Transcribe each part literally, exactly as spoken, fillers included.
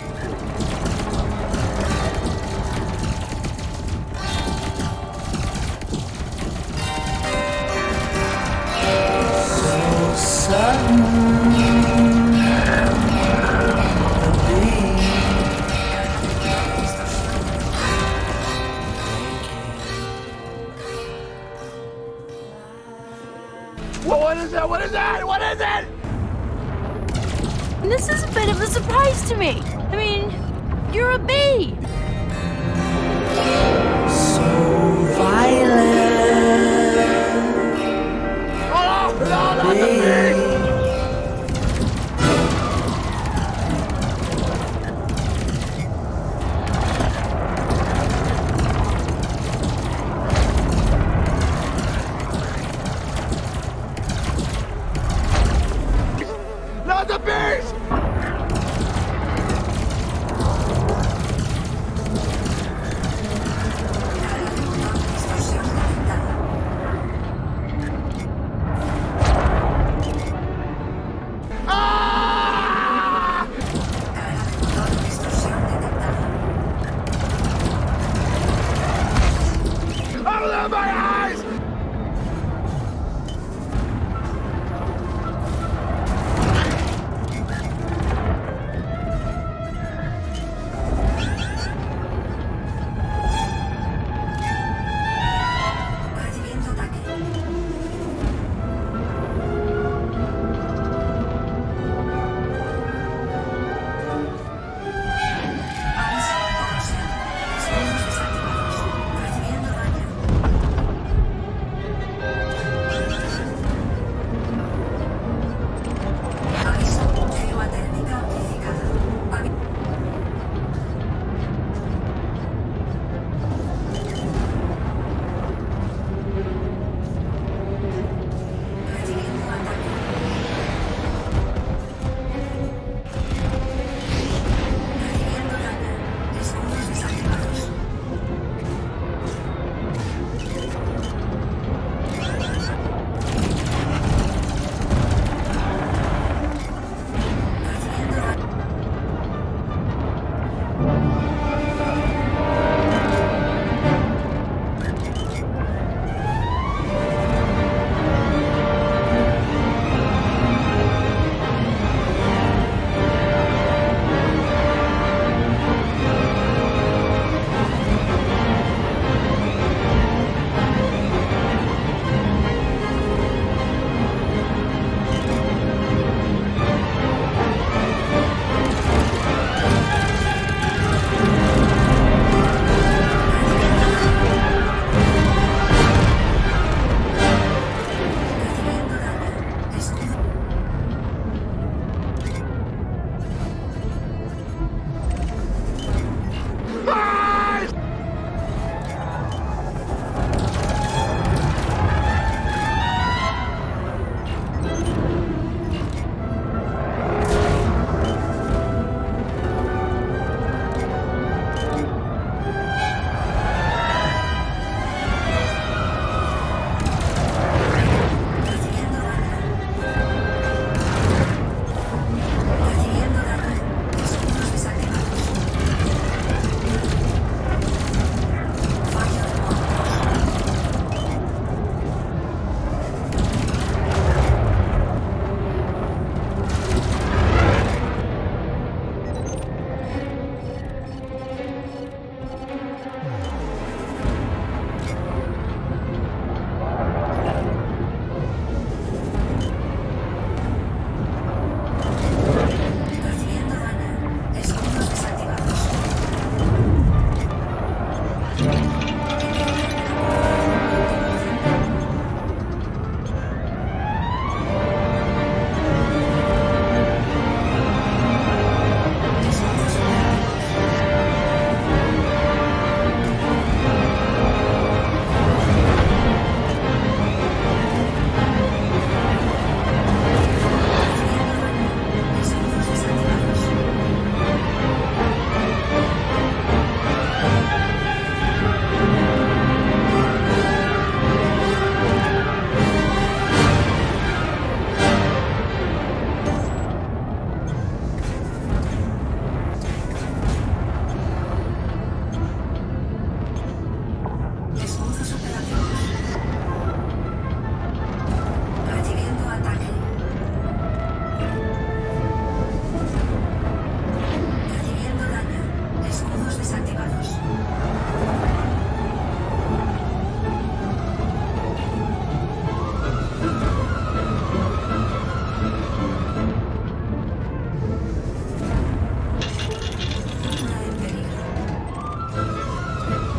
What is that? What is that? What is it? This is a bit of a surprise to me. I mean, you're a bee. So violent. Oh, no, not the bee! Not the bees! Ah! Open my eyes!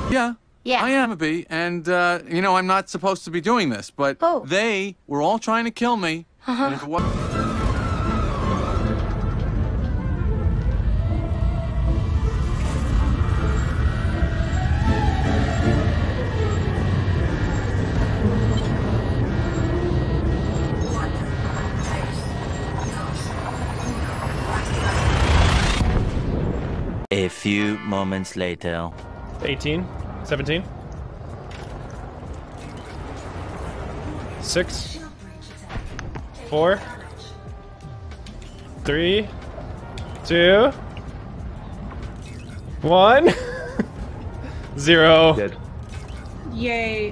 Yeah. Yeah. I am a bee, and, uh, you know, I'm not supposed to be doing this, but Oh. they were all trying to kill me. Uh-huh. And if it was A few moments later. eighteen, seventeen. Six. Four. Three. Two. One. Zero. Dead. Yay.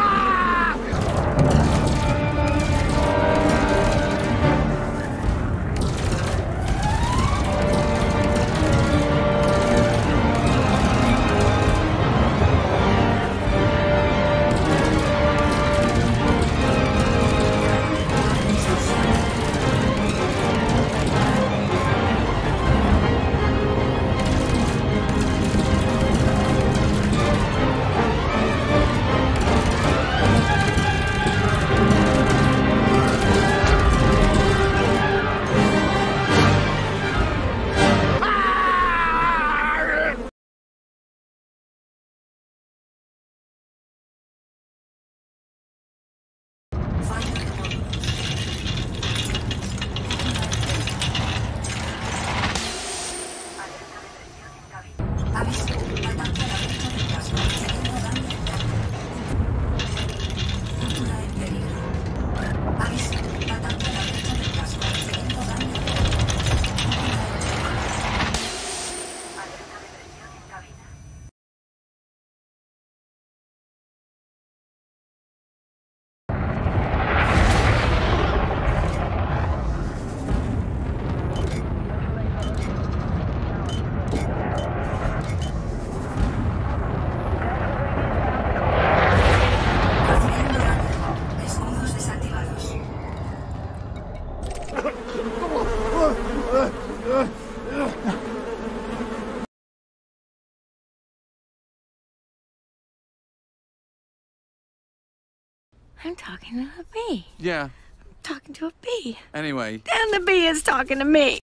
I'm talking to a bee. Yeah. Talking to a bee. Anyway. And the bee is talking to me.